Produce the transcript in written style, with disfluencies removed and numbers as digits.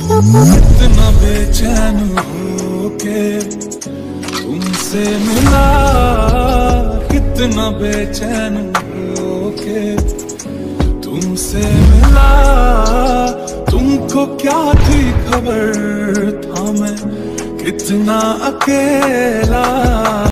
कितना बेचैन होके तुमसे मिला, कितना बेचैन होके तुमसे मिला। तुमको क्या थी खबर, था मैं कितना अकेला।